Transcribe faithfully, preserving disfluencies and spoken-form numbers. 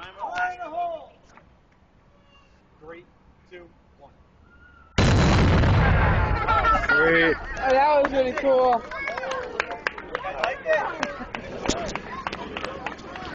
Three, two, one. Sweet. Oh, that was really cool.